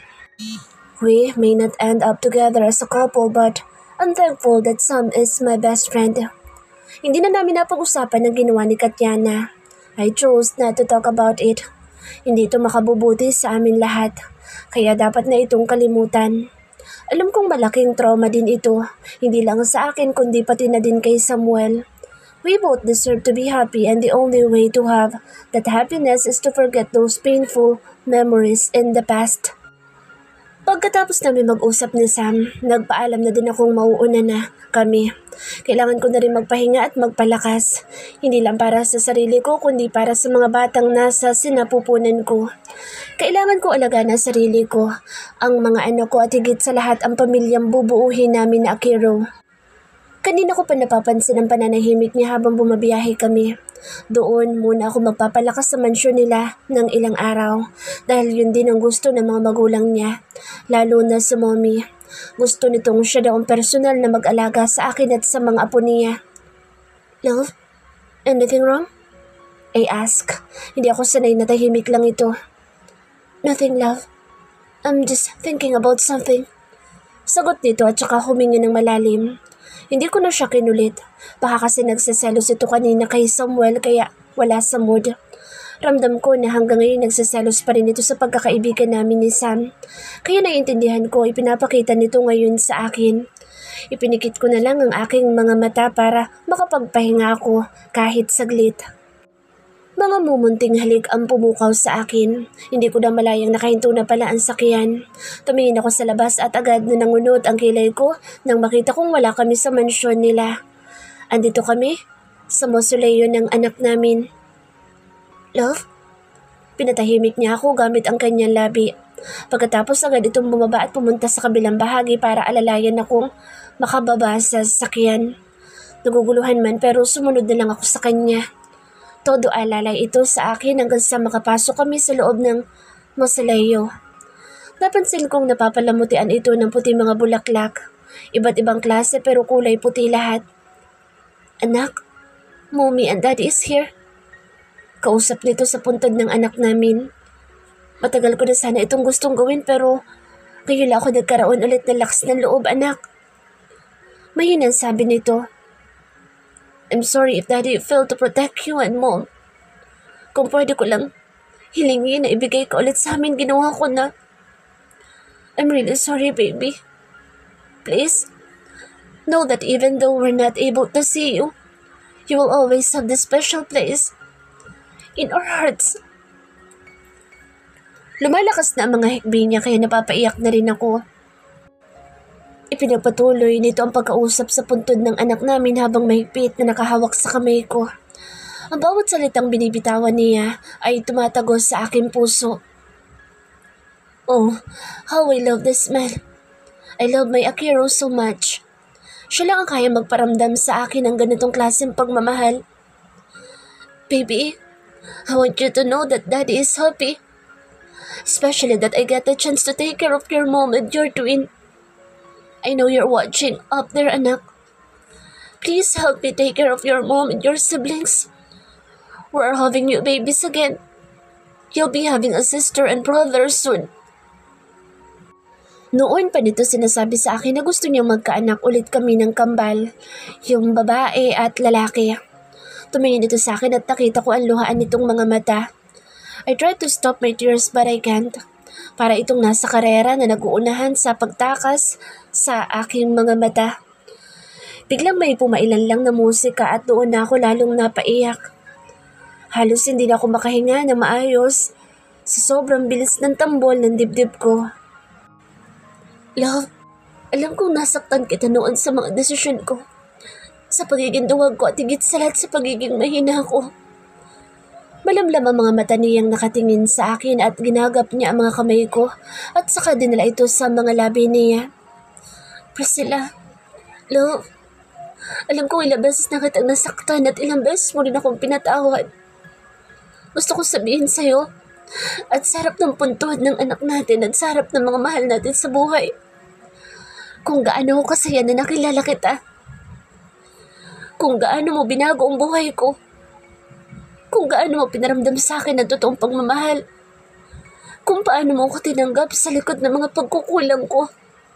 We may not end up together as a couple, but I'm thankful that Sam is my best friend. Hindi na namin napag-usapan ang ginawa ni Katyana. I chose not to talk about it. Hindi ito makabubuti sa amin lahat, kaya dapat na itong kalimutan. Alam kong malaking trauma din ito, hindi lang sa akin kundi pati na din kay Samuel. We both deserve to be happy, and the only way to have that happiness is to forget those painful memories in the past. Pagkatapos namin mag-usap ni Sam, nagpaalam na din akong mauuna na kami. Kailangan ko na rin magpahinga at magpalakas. Hindi lang para sa sarili ko, kundi para sa mga batang nasa sinapupunan ko. Kailangan ko alagaan ang sarili ko, ang mga anak ko at higit sa lahat ang pamilyang bubuuhin namin na Akiro. Kanina ko pa napapansin ang pananahimik niya habang bumabiyahe kami. Doon muna ako magpapalakas sa mansyon nila ng ilang araw dahil yun din ang gusto ng mga magulang niya, lalo na si Mommy. Gusto nitong siya daw ang personal na mag-alaga sa akin at sa mga apo niya. Love, anything wrong? I ask. Hindi ako sanay na tahimik lang ito. Nothing, love. I'm just thinking about something. Sagot nito at saka humingi ng malalim. Hindi ko na siya kinulit. Baka kasi nagsiselos ito kanina kay Samuel kaya wala sa mood. Ramdam ko na hanggang ngayon nagsiselos pa rin ito sa pagkakaibigan namin ni Sam. Kaya naiintindihan ko, ipinapakita nito ngayon sa akin. Ipinikit ko na lang ang aking mga mata para makapagpahinga ako kahit saglit. Mga mumunting halik ang pumukaw sa akin. Hindi ko na malayang nakahinto na pala ang sakyan. Tumingin ako sa labas at agad na nangunot ang kilay ko nang makita kong wala kami sa mansyon nila. Andito kami sa mausoleo ng anak namin. Love? Pinatahimik niya ako gamit ang kanyang labi. Pagkatapos agad itong bumaba at pumunta sa kabilang bahagi para alalayan akong makababa sa sakyan. Naguguluhan man pero sumunod na lang ako sa kanya. Todo alalay ito sa akin hanggang sa makapasok kami sa loob ng mausoleo. Napansin kong napapalamutian ito ng puti mga bulaklak. Iba't ibang klase pero kulay puti lahat. Anak, Mommy and Daddy is here. Kausap nito sa puntod ng anak namin. Matagal ko na sana itong gustong gawin pero ngayon lang ako nagkaroon ulit ng lakas ng loob, anak. Mahinang sabi nito. I'm sorry if Daddy failed to protect you and Mom. Kung pwede ko lang hilingin na ibigay ka ulit sa amin, ginawa ko na. I'm really sorry, baby. Please, know that even though we're not able to see you, you will always have this special place in our hearts. Lumalakas na ang mga hikbi niya kaya napapaiyak na rin ako. Ipinagpatuloy nito ang pagkausap sa puntod ng anak namin habang mahigpit na nakahawak sa kamay ko. Ang bawat salitang binibitawan niya ay tumatagos sa aking puso. Oh, how I love this man. I love my Akiro so much. Siya lang ang kaya magparamdam sa akin ng ganitong klaseng pagmamahal. Baby, I want you to know that Daddy is happy. Especially that I get the chance to take care of your mom and your twin. I know you're watching up there, anak. Please help me take care of your mom and your siblings. We're having new babies again. You'll be having a sister and brother soon. Noon pa nito sinasabi sa akin na gusto niyang magkaanak ulit kami ng kambal, yung babae at lalaki. Tumingin ito sa akin at nakita ko ang luhaan nitong mga mata. I tried to stop my tears but I can't. Para itong nasa karera na nag-uunahan sa pagtakas sa aking mga mata. Biglang may pumailan lang na musika at doon na ako lalong napaiyak. Halos hindi na ako makahinga na maayos sa sobrang bilis ng tambol ng dibdib ko. Love, alam kong nasaktan kita noon sa mga desisyon ko. Sa pagiging duwag ko at higit sa lahat sa pagiging mahina ko. Malamlam ang mga mata niyang nakatingin sa akin at ginagap niya ang mga kamay ko at saka dinala ito sa mga labi niya. Priscilla, love, alam kong ilang beses na kitang nasaktan at ilang beses mo rin akong pinatawad. Gusto ko sabihin sa'yo, at sarap ng puntuhan ng anak natin at sarap ng mga mahal natin sa buhay. Kung gaano ko kasaya na nakilala kita. Kung gaano mo binago ang buhay ko. Kung gaano mo pinaramdam sa akin ang totoong pagmamahal. Kung paano mo ako tinanggap sa likod ng mga pagkukulang ko.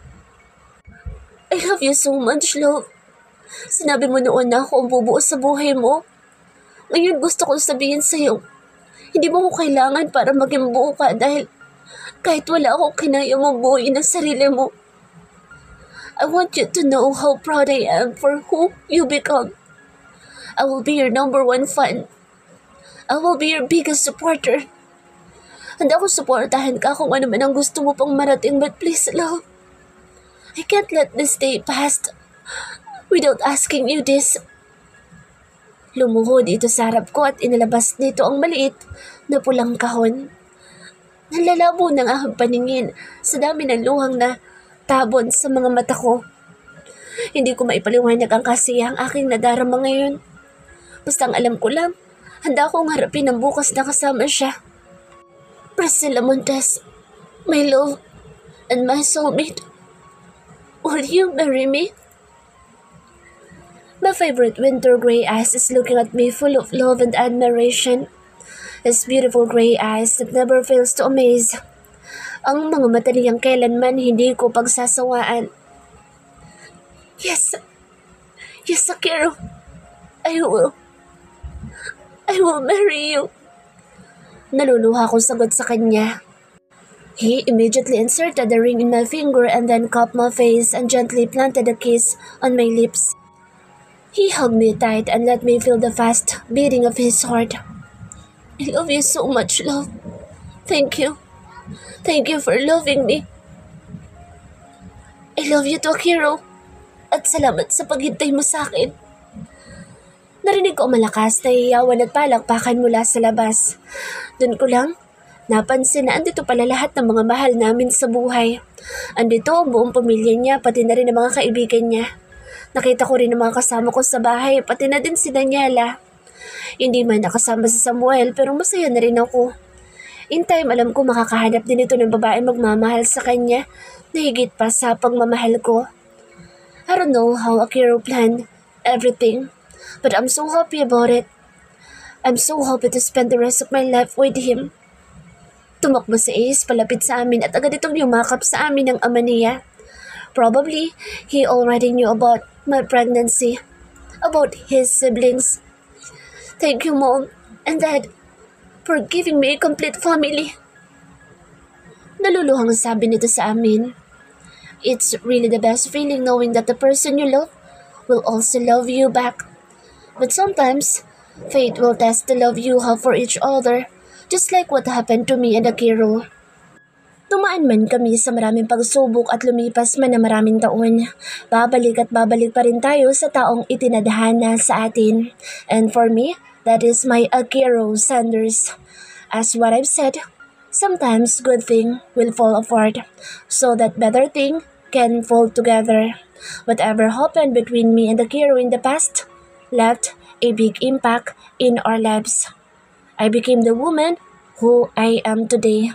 I love you so much, love. Sinabi mo noon na ako ang bubuo sa buhay mo. Ngayon gusto kong sabihin sa'yo, hindi mo ko kailangan para maging buo ka dahil kahit wala ako, kinaya mo buuin ang sarili mo. I want you to know how proud I am for who you become. I will be your number one fan. I will be your biggest supporter. Handa ko supportahan ka kung ano man ang gusto mo pang marating, but please, love, I can't let this day pass without asking you this. Lumuhod ito sa harap ko at inilabas nito ang maliit na pulang kahon. Nalalabo ng aking paningin sa dami ng luhang na tabon sa mga mata ko. Hindi ko maipaliwanag ang kasiyang aking nadarama ngayon. Basta ang alam ko lang, handa akong harapin ang bukas na kasama siya. Priscilla Montes, my love and my soulmate, will you marry me? My favorite winter gray eyes is looking at me full of love and admiration. His beautiful gray eyes that never fails to amaze. Ang mga mata niyang kailanman hindi ko pagsasawaan. Yes, yes, Akira, I will. I will marry you. Naluluha kong sagot sa kanya. He immediately inserted the ring in my finger and then cupped my face and gently planted a kiss on my lips. He hugged me tight and let me feel the fast beating of his heart. I love you so much, love. Thank you. Thank you for loving me. I love you too, Akira. At salamat sa paghintay mo sa akin. Narinig ko malakas na iyawan at palakpakan mula sa labas. Doon ko lang napansin na andito pala lahat ng mga mahal namin sa buhay. Andito ang buong pamilya niya, pati na rin ang mga kaibigan niya. Nakita ko rin ang mga kasama ko sa bahay, pati na din si Daniela. Hindi man nakasama si Samuel, pero masaya na rin ako. In time, alam ko makakahanap din ito ng babae magmamahal sa kanya na higit pa sa pagmamahal ko. I don't know how Akira planned everything, but I'm so happy about it. I'm so happy to spend the rest of my life with him. Tumakbo si Ace palapit sa amin at agad itong yumakap sa amin ng ama niya. Probably, he already knew about my pregnancy, about his siblings. Thank you, Mom and Dad, for giving me a complete family. Naluluhang sabi nito sa amin. It's really the best feeling knowing that the person you love will also love you back. But sometimes, fate will test the love you have for each other, just like what happened to me and Akira. Tumaan man kami sa maraming pagsubok at lumipas man na maraming taon, babalik at babalik pa rin tayo sa taong itinadhana sa atin. And for me, that is my Akira Sanders. As what I've said, sometimes good thing will fall apart, so that better thing can fall together. Whatever happened between me and Akira in the past left a big impact in our lives. I became the woman who I am today.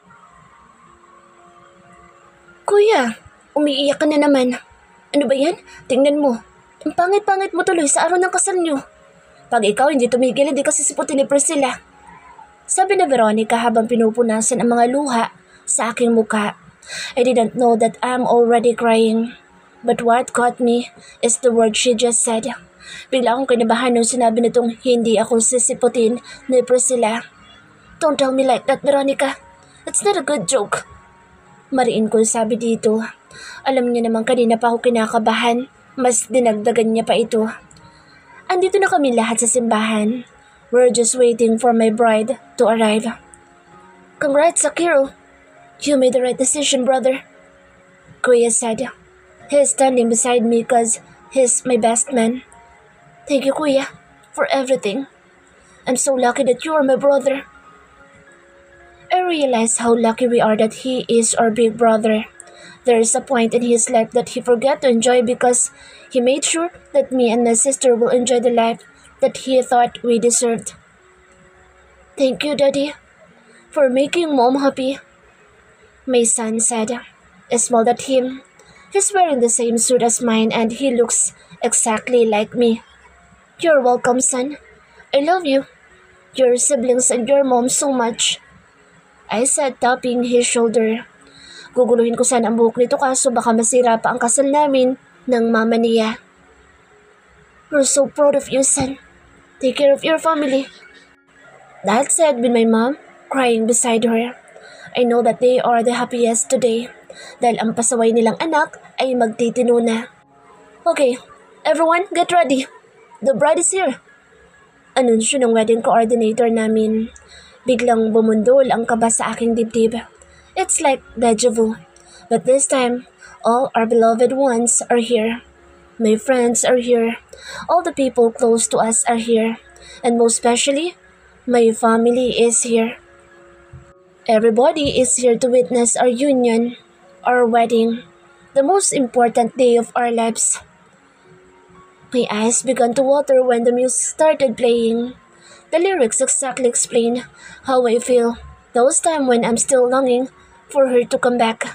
Kuya, umiiyak ka na naman. Ano ba yan? Tingnan mo. Ang pangit-pangit mo tuloy sa araw ng kasal nyo. Pag ikaw hindi tumigil, hindi kasi siputin ni Priscilla. Sabi na Veronica habang pinupunasan ang mga luha sa aking mukha. I didn't know that I'm already crying. But what caught me is the word she just said. Bigla akong kinabahan nung sinabi nitong hindi ako sisiputin ni Priscilla. Don't tell me like that, Veronica. It's not a good joke. Mariin ko sabi dito. Alam niya naman kanina pa ako kinakabahan. Mas dinagdagan niya pa ito. Andito na kami lahat sa simbahan. We're just waiting for my bride to arrive. Congrats, Akira. You made the right decision, brother. Kuya said. He's standing beside me because he's my best man. Thank you, Kuya, for everything. I'm so lucky that you are my brother. I realize how lucky we are that he is our big brother. There is a point in his life that he forgot to enjoy because he made sure that me and my sister will enjoy the life that he thought we deserved. Thank you, Daddy, for making Mom happy, my son said. I smiled at him. He's wearing the same suit as mine and he looks exactly like me. You're welcome, son. I love you, your siblings and your mom so much, I said, tapping his shoulder. Guguluhin ko sana ang buhok nito kaso baka masira pa ang kasal namin ng mama niya. We're so proud of you, son. Take care of your family. That said with my mom crying beside her. I know that they are the happiest today dahil ang pasaway nilang anak ay magtitino na. Okay, everyone get ready. The bride is here. Anunsyo ng wedding coordinator namin. Biglang bumundol ang kaba sa aking dibdib. It's like deja vu. But this time, all our beloved ones are here. My friends are here. All the people close to us are here. And most especially, my family is here. Everybody is here to witness our union, our wedding, the most important day of our lives. My eyes began to water when the music started playing. The lyrics exactly explain how I feel those times when I'm still longing for her to come back.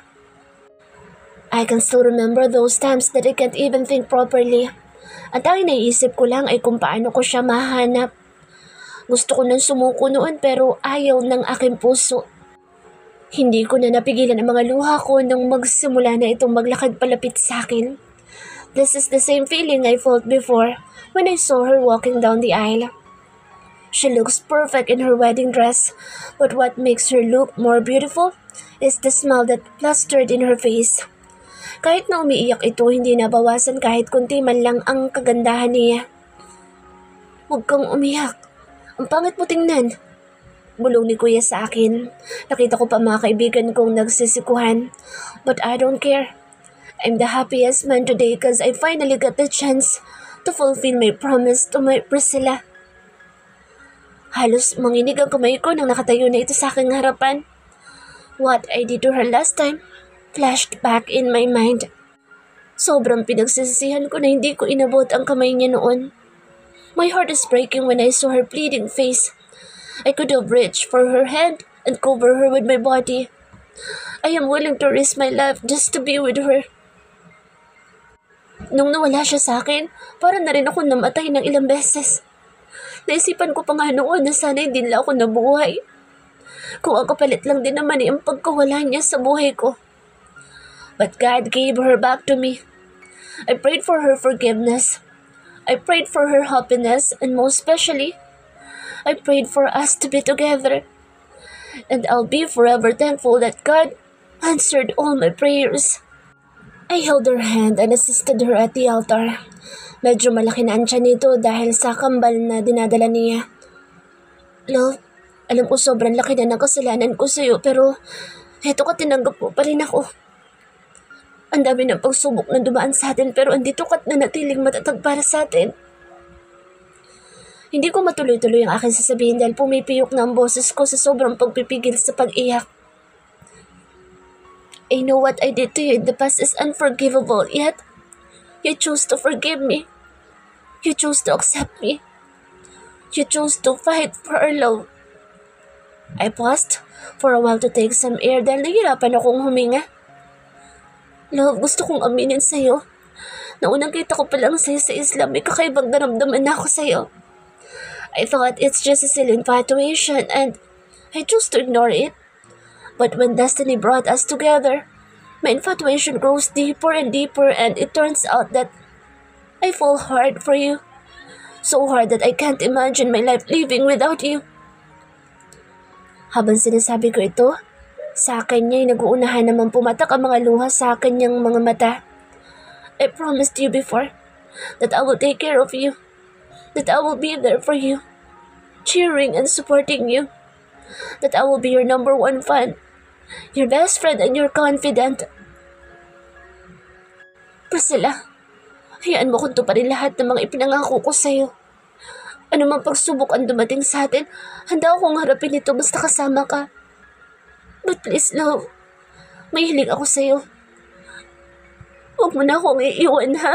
I can still remember those times that I can't even think properly. Ang tanging naiisip ko lang ay kung paano ko siya mahanap. Gusto ko nang sumuko noon pero ayaw ng aking puso. Hindi ko na napigilan ang mga luha ko nang magsimula na itong maglakad palapit sa akin. This is the same feeling I felt before when I saw her walking down the aisle. She looks perfect in her wedding dress, but what makes her look more beautiful is the smile that plastered in her face. Kahit na umiiyak ito, hindi nabawasan kahit kunti man lang ang kagandahan niya. Huwag kang umiyak. Ang pangit mo tingnan. Bulong ni Kuya sa akin. Nakita ko pa mga kaibigan kong nagsisikuhan. But I don't care. I'm the happiest man today because I finally got the chance to fulfill my promise to my Priscilla. Halos manginig ang kamay ko nang nakatayo na ito sa aking harapan. What I did to her last time flashed back in my mind. Sobrang pinagsisisihan ko na hindi ko inabot ang kamay niya noon. My heart is breaking when I saw her pleading face. I could have reached for her hand and cover her with my body. I am willing to risk my life just to be with her. Nung nawala siya sa akin, parang na rin ako namatay ng ilang beses. Naisipan ko pa nga noon na sana hindi nila ako nabuhay. Kung ang kapalit lang din naman ay ang pagkawala niya sa buhay ko. But God gave her back to me. I prayed for her forgiveness. I prayed for her happiness and most especially, I prayed for us to be together. And I'll be forever thankful that God answered all my prayers. I held her hand and assisted her at the altar. Medyo malaki na ang tiyan nito dahil sa kambal na dinadala niya. Love, alam ko sobrang laki na ng kasalanan ko sa'yo pero eto ka tinanggap mo pa rin ako. Ang dami ng pagsubok na dumaan sa atin pero andito ka't nanatiling matatag para sa atin. Hindi ko matuloy-tuloy ang aking sasabihin dahil pumipiyok na ang boses ko sa sobrang pagpipigil sa pag-iyak. I know what I did to you in the past is unforgivable, yet you chose to forgive me. You chose to accept me. You chose to fight for our love. I paused for a while to take some air dahil nahihirapan akong huminga. Love, gusto kong aminin sa'yo. Naunang kita ko pa lang sa'yo sa Islam, may kakaibang naramdaman na ako sa'yo. I thought it's just a silly infatuation and I chose to ignore it. But when destiny brought us together, my infatuation grows deeper and deeper and it turns out that I fall hard for you. So hard that I can't imagine my life living without you. Habang sinasabi ko ito, sa kanya ay nag-uunahan naman pumatak ang mga luha sa kanyang mga mata. I promised you before that I will take care of you, that I will be there for you, cheering and supporting you, that I will be your number one fan, your best friend and your confidant. Priscilla, hayaan mo kung tuparin lahat ng mga ipinangako ko sa'yo. Ano mang pagsubok ang dumating sa atin, handa akong harapin ito basta kasama ka. But please, love, may hiling ako sa'yo. Huwag mo na akong iiwan, ha?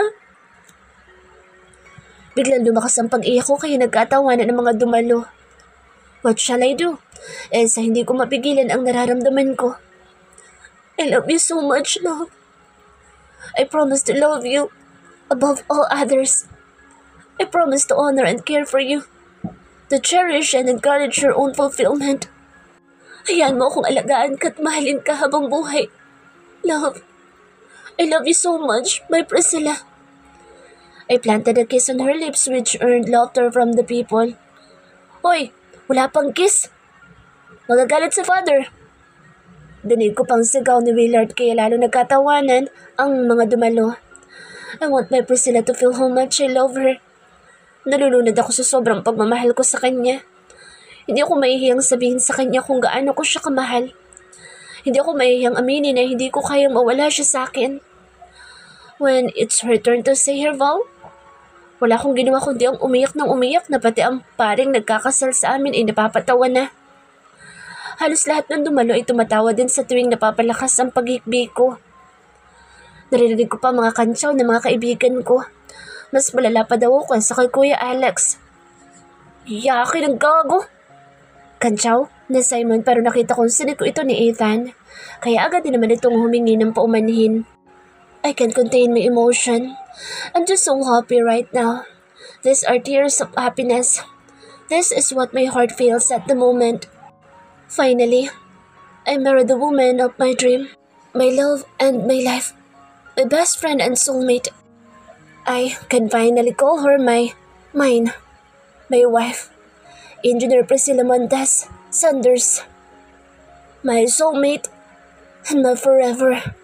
Biglang lumakas ang pag-iyak ko kaya nagkatawanan ng mga dumalo. What shall I do? Eh sa hindi ko mapigilan ang nararamdaman ko. I love you so much, love. I promise to love you above all others. I promise to honor and care for you, to cherish and encourage your own fulfillment. Hayaan mo akong alagaan ka at mahalin ka habang buhay. Love, I love you so much, my Priscilla. I planted a kiss on her lips which earned laughter from the people. Hoy, wala pang kiss. Magagalit sa father. Dinig ko pang sigaw ni Willard kaya lalo nagkatawanan ang mga dumalo. I want my Priscilla to feel how much I love her. Nalulunod ako sa sobrang pagmamahal ko sa kanya. Hindi ako mahihiyang sabihin sa kanya kung gaano ko siya kamahal. Hindi ako mahihiyang aminin na hindi ko kayang mawala siya sa akin. When it's her turn to say her vow, wala akong ginawa kundi ang umiyak ng umiyak na pati ang paring nagkakasal sa amin ay napapatawa na. Halos lahat ng dumalo ay tumatawa din sa tuwing napapalakas ang paghikbi ko. Naririnig ko pa mga kantsaw ng mga kaibigan ko. Mas malala pa daw ako sa kay Kuya Alex. Yaki ng gago! Kantsaw na Simon pero nakita kong sinig ko ito ni Ethan. Kaya agad din naman itong humingi ng paumanhin. I can't contain my emotion. I'm just so happy right now. These are tears of happiness. This is what my heart feels at the moment. Finally, I married the woman of my dream. My love and my life. My best friend and soulmate. I can finally call her my, mine, my wife, Engineer Priscilla Montes Sanders, my soulmate and my forever.